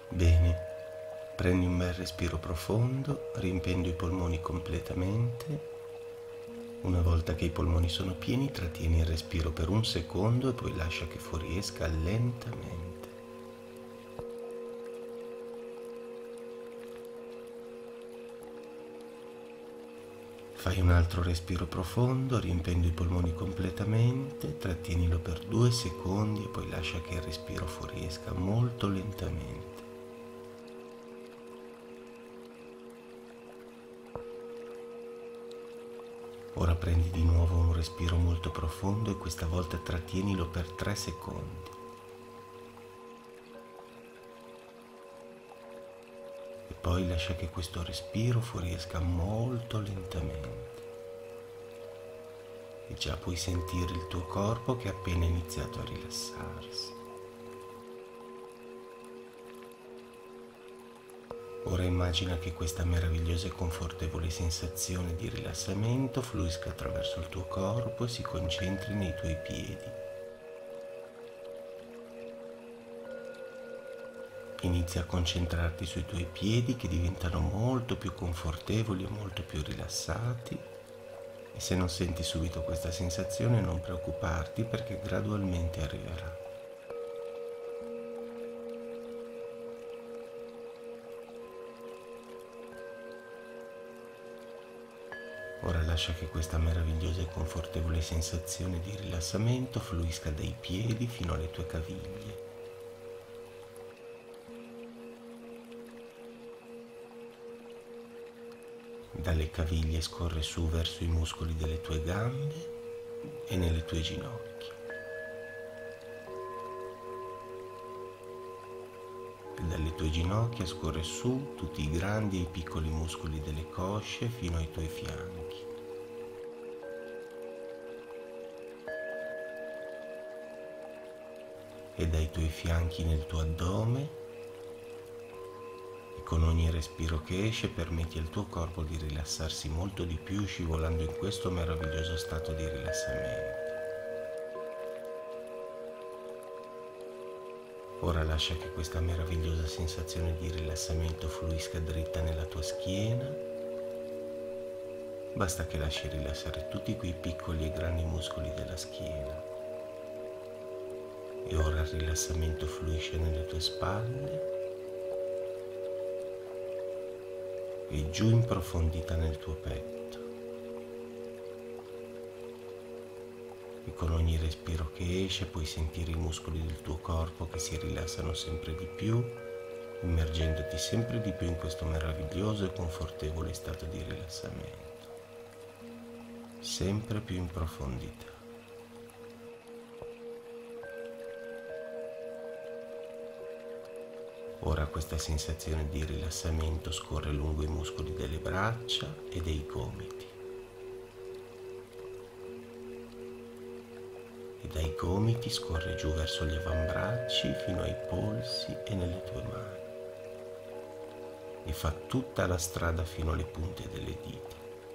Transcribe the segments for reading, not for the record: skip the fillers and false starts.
Bene, prendi un bel respiro profondo, riempiendo i polmoni completamente. Una volta che i polmoni sono pieni, trattieni il respiro per un secondo e poi lascia che fuoriesca lentamente. Fai un altro respiro profondo, riempiendo i polmoni completamente, trattienilo per 2 secondi e poi lascia che il respiro fuoriesca molto lentamente. Ora prendi di nuovo un respiro molto profondo e questa volta trattienilo per 3 secondi. E poi lascia che questo respiro fuoriesca molto lentamente. E già puoi sentire il tuo corpo che ha appena iniziato a rilassarsi. Ora immagina che questa meravigliosa e confortevole sensazione di rilassamento fluisca attraverso il tuo corpo e si concentri nei tuoi piedi. Inizia a concentrarti sui tuoi piedi che diventano molto più confortevoli e molto più rilassati. E se non senti subito questa sensazione non preoccuparti perché gradualmente arriverà. Ora lascia che questa meravigliosa e confortevole sensazione di rilassamento fluisca dai piedi fino alle tue caviglie. Dalle caviglie scorre su verso i muscoli delle tue gambe e nelle tue ginocchia. E dalle tue ginocchia scorre su tutti i grandi e i piccoli muscoli delle cosce fino ai tuoi fianchi. E dai tuoi fianchi nel tuo addome. Con ogni respiro che esce permetti al tuo corpo di rilassarsi molto di più, scivolando in questo meraviglioso stato di rilassamento. Ora lascia che questa meravigliosa sensazione di rilassamento fluisca dritta nella tua schiena. Basta che lasci rilassare tutti quei piccoli e grandi muscoli della schiena. E ora il rilassamento fluisce nelle tue spalle e giù in profondità nel tuo petto. E con ogni respiro che esce puoi sentire i muscoli del tuo corpo che si rilassano sempre di più, immergendoti sempre di più in questo meraviglioso e confortevole stato di rilassamento, sempre più in profondità. Ora questa sensazione di rilassamento scorre lungo i muscoli delle braccia e dei gomiti. E dai gomiti scorre giù verso gli avambracci fino ai polsi e nelle tue mani. E fa tutta la strada fino alle punte delle dita.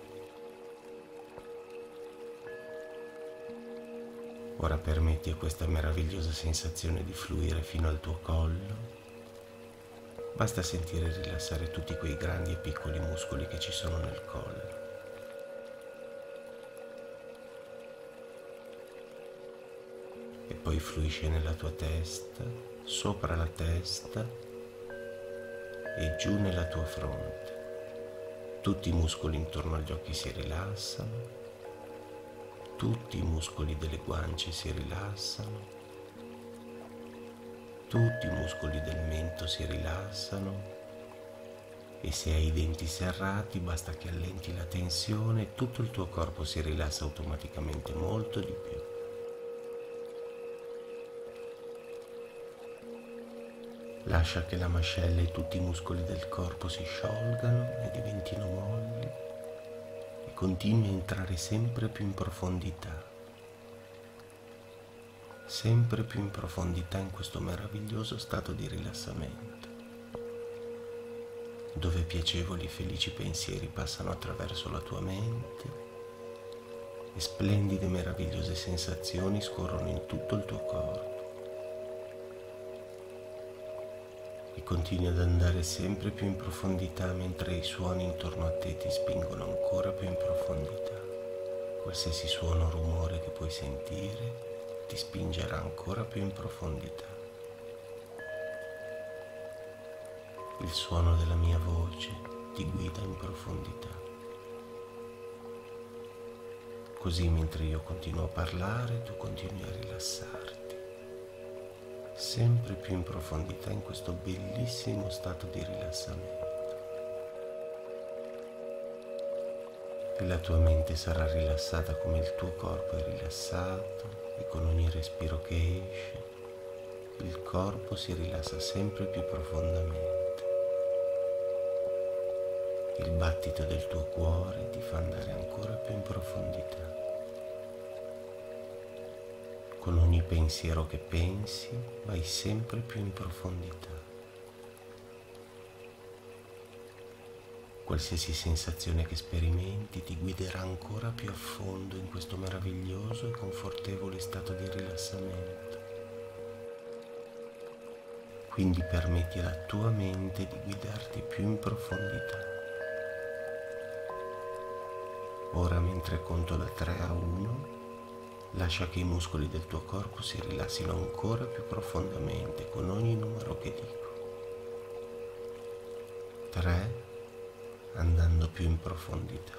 Ora permetti a questa meravigliosa sensazione di fluire fino al tuo collo. Basta sentire rilassare tutti quei grandi e piccoli muscoli che ci sono nel collo. E poi fluisce nella tua testa, sopra la testa e giù nella tua fronte. Tutti i muscoli intorno agli occhi si rilassano, tutti i muscoli delle guance si rilassano. Tutti i muscoli del mento si rilassano e se hai i denti serrati basta che allenti la tensione e tutto il tuo corpo si rilassa automaticamente molto di più. Lascia che la mascella e tutti i muscoli del corpo si sciolgano e diventino molli e continui a entrare sempre più in profondità. Sempre più in profondità in questo meraviglioso stato di rilassamento, dove piacevoli e felici pensieri passano attraverso la tua mente e splendide e meravigliose sensazioni scorrono in tutto il tuo corpo. continui ad andare sempre più in profondità mentre i suoni intorno a te ti spingono ancora più in profondità. Qualsiasi suono o rumore che puoi sentire ti spingerà ancora più in profondità. Il suono della mia voce ti guida in profondità. Così mentre io continuo a parlare, tu continui a rilassarti, sempre più in profondità in questo bellissimo stato di rilassamento. E la tua mente sarà rilassata come il tuo corpo è rilassato, e con ogni respiro che esce, il corpo si rilassa sempre più profondamente. Il battito del tuo cuore ti fa andare ancora più in profondità. Con ogni pensiero che pensi, vai sempre più in profondità. Qualsiasi sensazione che sperimenti ti guiderà ancora più a fondo in questo meraviglioso e confortevole stato di rilassamento. Quindi permetti alla tua mente di guidarti più in profondità. Ora, mentre conto da 3 a 1, lascia che i muscoli del tuo corpo si rilassino ancora più profondamente con ogni numero che dico. 3, andando più in profondità.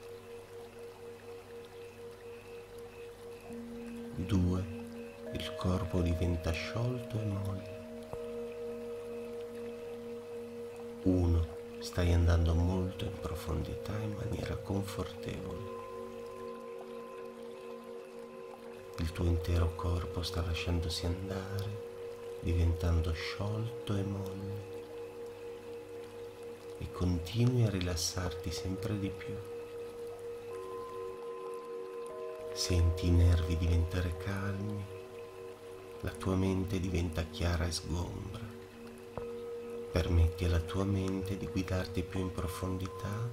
2, il corpo diventa sciolto e molle. 1, stai andando molto in profondità in maniera confortevole. Il tuo intero corpo sta lasciandosi andare, diventando sciolto e molle, e continui a rilassarti sempre di più. Senti i nervi diventare calmi, la tua mente diventa chiara e sgombra. Permetti alla tua mente di guidarti più in profondità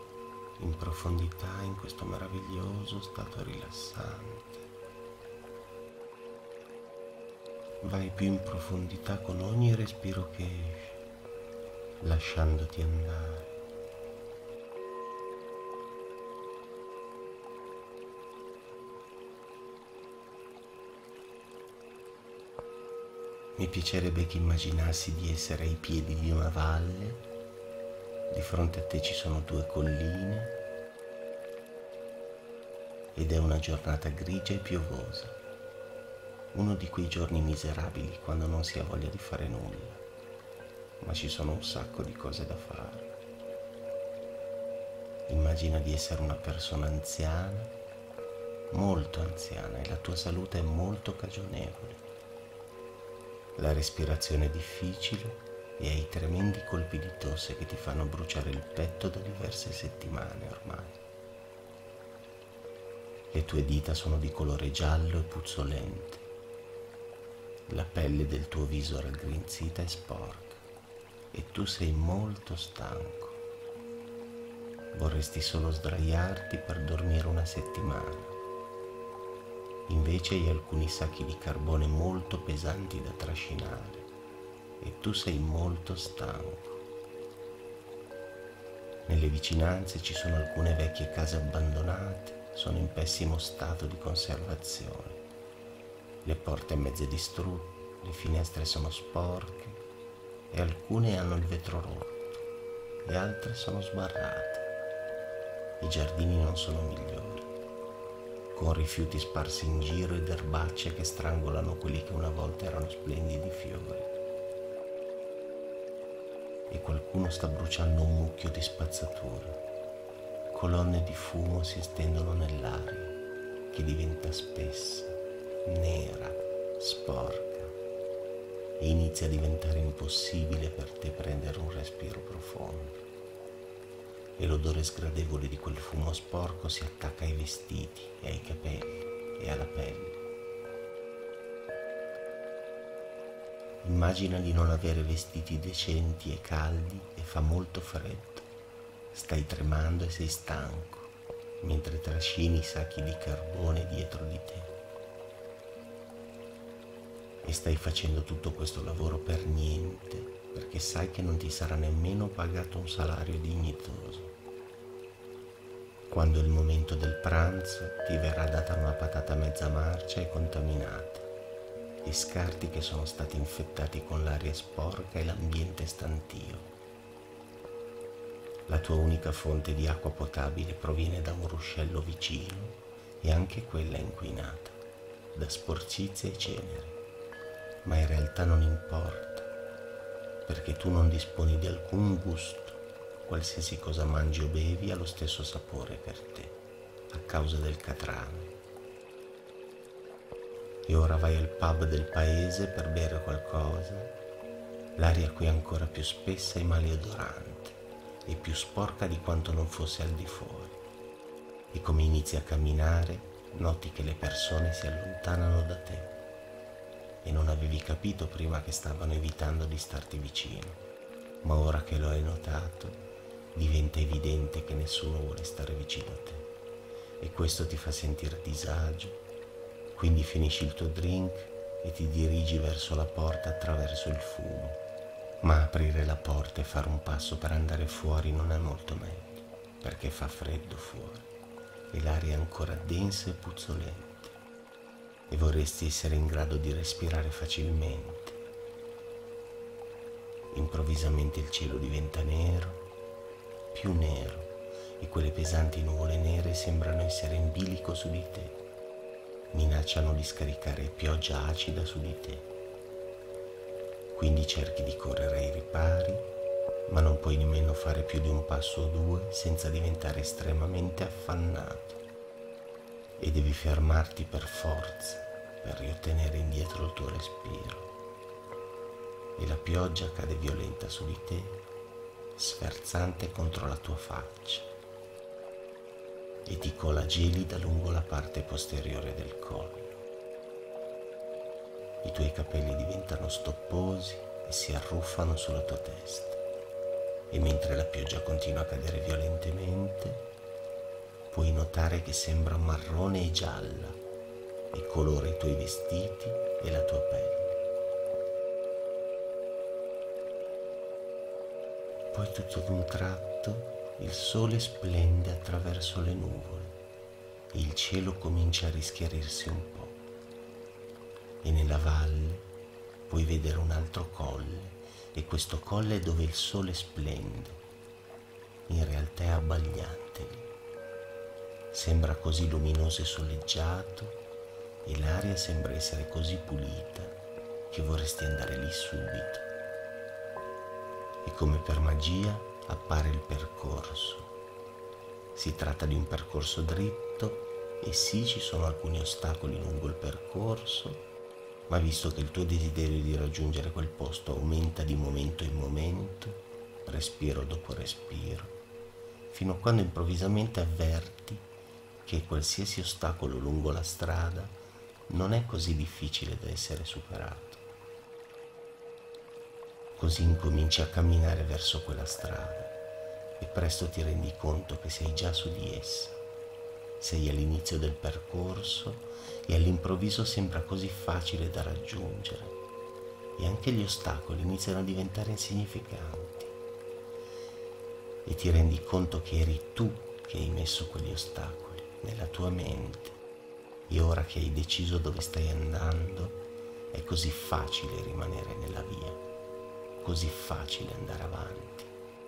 in questo meraviglioso stato rilassante. Vai più in profondità con ogni respiro che esce, lasciandoti andare. Mi piacerebbe che immaginassi di essere ai piedi di una valle, di fronte a te ci sono 2 colline ed è una giornata grigia e piovosa, uno di quei giorni miserabili quando non si ha voglia di fare nulla, ma ci sono un sacco di cose da fare. Immagina di essere una persona anziana, molto anziana, e la tua salute è molto cagionevole. La respirazione è difficile e hai tremendi colpi di tosse che ti fanno bruciare il petto da diverse settimane ormai. Le tue dita sono di colore giallo e puzzolente. La pelle del tuo viso raggrinzita e sporca e tu sei molto stanco. Vorresti solo sdraiarti per dormire una settimana. Invece hai alcuni sacchi di carbone molto pesanti da trascinare e tu sei molto stanco. Nelle vicinanze ci sono alcune vecchie case abbandonate, sono in pessimo stato di conservazione. Le porte mezze distrutte, le finestre sono sporche e alcune hanno il vetro rotto e altre sono sbarrate. I giardini non sono migliori, con rifiuti sparsi in giro ed erbacce che strangolano quelli che una volta erano splendidi fiori. E qualcuno sta bruciando un mucchio di spazzatura. Colonne di fumo si estendono nell'aria, che diventa spessa, nera, sporca, e inizia a diventare impossibile per te prendere un respiro profondo. E l'odore sgradevole di quel fumo sporco si attacca ai vestiti e ai capelli e alla pelle. Immagina di non avere vestiti decenti e caldi e fa molto freddo. Stai tremando e sei stanco, mentre trascini i sacchi di carbone dietro di te. E stai facendo tutto questo lavoro per niente, perché sai che non ti sarà nemmeno pagato un salario dignitoso. Quando è il momento del pranzo ti verrà data una patata mezza marcia e contaminata, e scarti che sono stati infettati con l'aria sporca e l'ambiente stantio. La tua unica fonte di acqua potabile proviene da un ruscello vicino e anche quella è inquinata, da sporcizie e ceneri. Ma in realtà non importa, perché tu non disponi di alcun gusto. Qualsiasi cosa mangi o bevi ha lo stesso sapore per te, a causa del catrame. E ora vai al pub del paese per bere qualcosa. L'aria qui è ancora più spessa e maleodorante, e più sporca di quanto non fosse al di fuori. E come inizi a camminare, noti che le persone si allontanano da te. E non avevi capito prima che stavano evitando di starti vicino, ma ora che lo hai notato, diventa evidente che nessuno vuole stare vicino a te, e questo ti fa sentire disagio. Quindi finisci il tuo drink e ti dirigi verso la porta attraverso il fumo, ma aprire la porta e fare un passo per andare fuori non è molto meglio, perché fa freddo fuori e l'aria è ancora densa e puzzolente, e vorresti essere in grado di respirare facilmente. Improvvisamente il cielo diventa nero, più nero, e quelle pesanti nuvole nere sembrano essere in bilico su di te. Minacciano di scaricare pioggia acida su di te. Quindi cerchi di correre ai ripari, ma non puoi nemmeno fare più di un passo o due senza diventare estremamente affannato. E devi fermarti per forza per riottenere indietro il tuo respiro. E la pioggia cade violenta su di te, sferzante contro la tua faccia, e ti cola gelida lungo la parte posteriore del collo. I tuoi capelli diventano stopposi e si arruffano sulla tua testa, e mentre la pioggia continua a cadere violentemente, puoi notare che sembra marrone e gialla e colora i tuoi vestiti e la tua pelle. Poi tutto ad un tratto il sole splende attraverso le nuvole e il cielo comincia a rischiarirsi un po'. E nella valle puoi vedere un altro colle, e questo colle è dove il sole splende. In realtà è abbagliante lì. Sembra così luminoso e soleggiato, e l'aria sembra essere così pulita che vorresti andare lì subito. E come per magia appare il percorso. Si tratta di un percorso dritto e sì, ci sono alcuni ostacoli lungo il percorso, ma visto che il tuo desiderio di raggiungere quel posto aumenta di momento in momento, respiro dopo respiro, fino a quando improvvisamente avverti che qualsiasi ostacolo lungo la strada non è così difficile da essere superato. Così incominci a camminare verso quella strada e presto ti rendi conto che sei già su di essa. Sei all'inizio del percorso e all'improvviso sembra così facile da raggiungere, e anche gli ostacoli iniziano a diventare insignificanti, e ti rendi conto che eri tu che hai messo quegli ostacoli nella tua mente, e ora che hai deciso dove stai andando è così facile rimanere nella via, così facile andare avanti.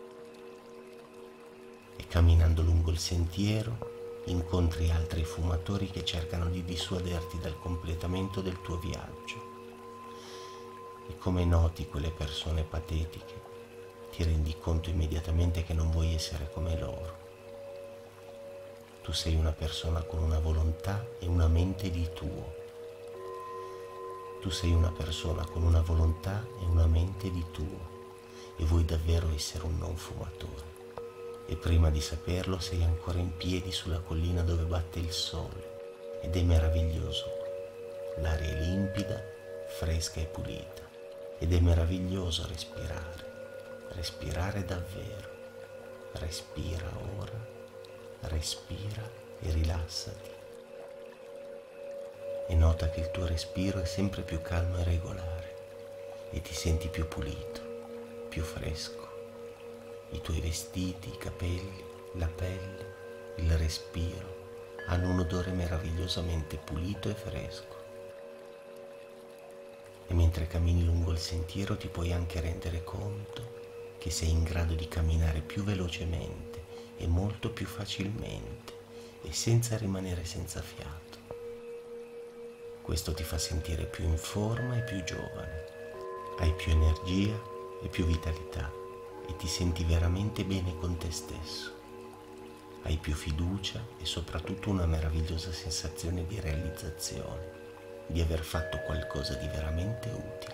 E camminando lungo il sentiero incontri altri fumatori che cercano di dissuaderti dal completamento del tuo viaggio. E come noti quelle persone patetiche, ti rendi conto immediatamente che non vuoi essere come loro. Tu sei una persona con una volontà e una mente di tuo. Tu sei una persona con una volontà e una mente di tuo, e vuoi davvero essere un non fumatore. E prima di saperlo sei ancora in piedi sulla collina dove batte il sole, ed è meraviglioso. L'aria è limpida, fresca e pulita, ed è meraviglioso respirare davvero. Respira ora, respira e rilassati. E nota che il tuo respiro è sempre più calmo e regolare, e ti senti più pulito, più fresco. I tuoi vestiti, i capelli, la pelle, il respiro hanno un odore meravigliosamente pulito e fresco. E mentre cammini lungo il sentiero ti puoi anche rendere conto che sei in grado di camminare più velocemente e molto più facilmente e senza rimanere senza fiato. Questo ti fa sentire più in forma e più giovane. Hai più energia e più vitalità e ti senti veramente bene con te stesso. Hai più fiducia e soprattutto una meravigliosa sensazione di realizzazione, di aver fatto qualcosa di veramente utile.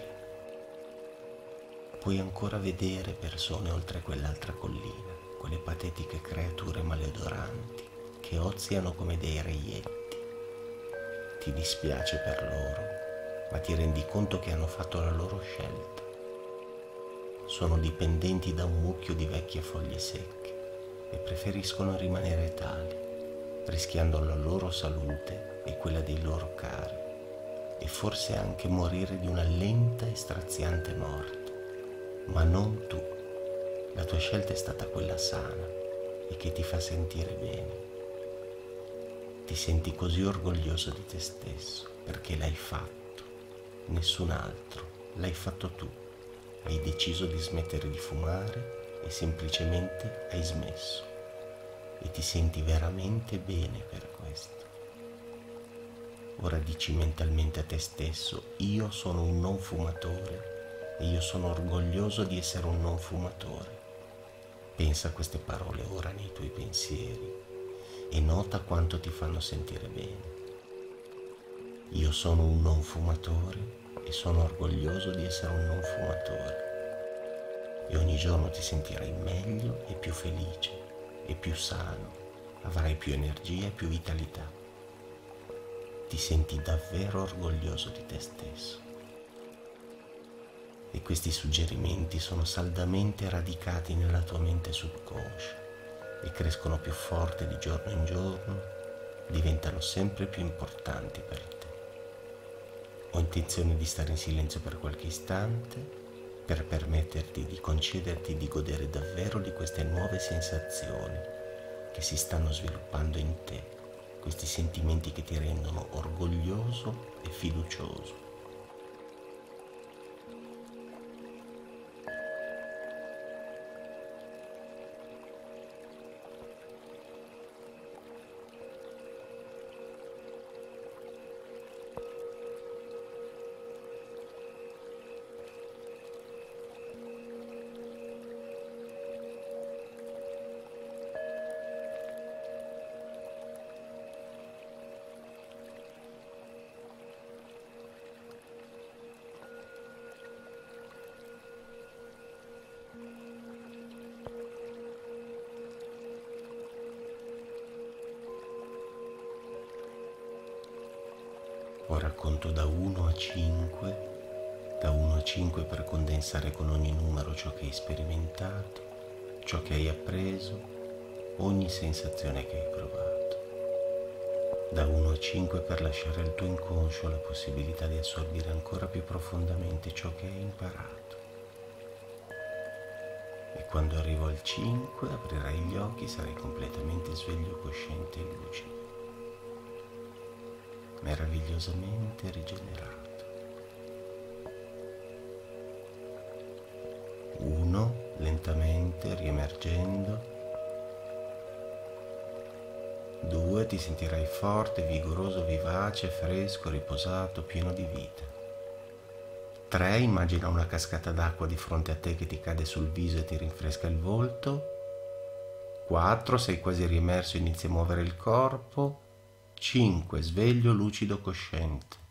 Puoi ancora vedere persone oltre quell'altra collina, quelle patetiche creature maleodoranti che oziano come dei reietti. Ti dispiace per loro, ma ti rendi conto che hanno fatto la loro scelta. Sono dipendenti da un mucchio di vecchie foglie secche e preferiscono rimanere tali, rischiando la loro salute e quella dei loro cari, e forse anche morire di una lenta e straziante morte. Ma non tu. La tua scelta è stata quella sana e che ti fa sentire bene. Ti senti così orgoglioso di te stesso perché l'hai fatto, nessun altro, l'hai fatto tu. Hai deciso di smettere di fumare e semplicemente hai smesso e ti senti veramente bene per questo. Ora dici mentalmente a te stesso: io sono un non fumatore e io sono orgoglioso di essere un non fumatore. Pensa a queste parole ora nei tuoi pensieri e nota quanto ti fanno sentire bene. Io sono un non fumatore e sono orgoglioso di essere un non fumatore. E ogni giorno ti sentirai meglio e più felice e più sano, avrai più energia e più vitalità. Ti senti davvero orgoglioso di te stesso. E questi suggerimenti sono saldamente radicati nella tua mente subconscia e crescono più forte di giorno in giorno, diventano sempre più importanti per te. Ho intenzione di stare in silenzio per qualche istante per permetterti di concederti di godere davvero di queste nuove sensazioni che si stanno sviluppando in te, questi sentimenti che ti rendono orgoglioso e fiducioso. Ora conto da 1 a 5, da 1 a 5 per condensare con ogni numero ciò che hai sperimentato, ciò che hai appreso, ogni sensazione che hai provato. Da 1 a 5 per lasciare al tuo inconscio la possibilità di assorbire ancora più profondamente ciò che hai imparato. E quando arrivo al 5 aprirai gli occhi, sarai completamente sveglio, cosciente e lucido, meravigliosamente rigenerato. 1, lentamente riemergendo. 2, ti sentirai forte, vigoroso, vivace, fresco, riposato, pieno di vita. 3, immagina una cascata d'acqua di fronte a te che ti cade sul viso e ti rinfresca il volto. 4, sei quasi riemerso e inizi a muovere il corpo. 5, sveglio, lucido, cosciente.